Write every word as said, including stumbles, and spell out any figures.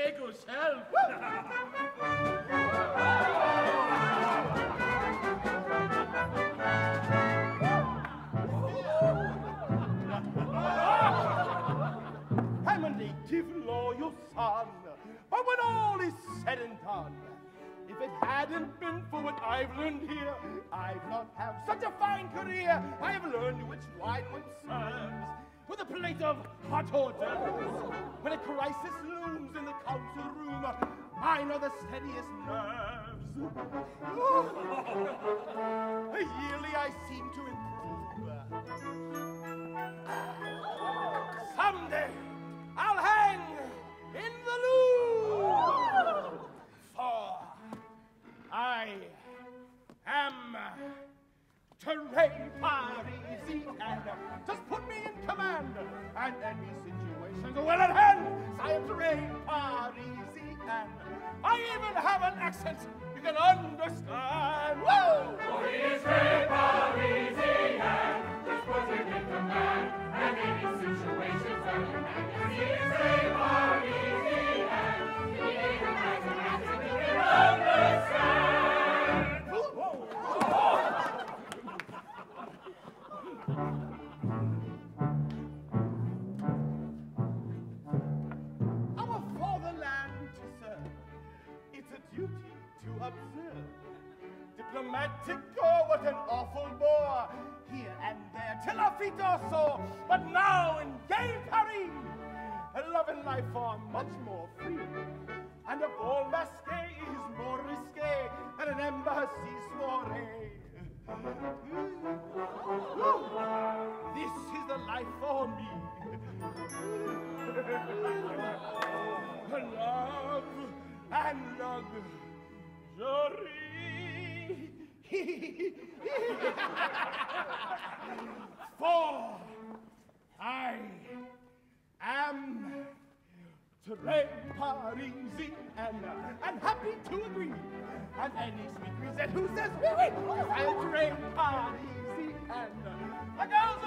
Njegus, help! I'm a native loyal son, but when all is said and done, if it hadn't been for what I've learned here, I'd not have such a fine career. I have learned which wine one serves, with a plate of hot hors d'oeuvres. When a crisis looms in the council room, mine are the steadiest nerves. Yearly I seem to improve. Someday I'll hang in the Louvre, for I am Terrain Parisien, and just put me in command, and any situation well at hand. I am Terrain Parisien, I even have an accent you can understand. Woo! For he is Terrain Parisien, just put him in command, and any situation well at hand. He is Terrain Parisien, he even has an accent you can understand. Our fatherland to serve, it's a duty to observe. Diplomatic, oh, what an awful bore, here and there, till our feet are sore. But now in gay Paris, a love and life are much more free, and a ball masqué is more risqué than an embassy soirée. This is the life for me. Love and luxury. For I am Terrain Parisien, and I'm happy to agree. And any sweet reason who says, oui, oui, I'm Terrain Parisien, the girls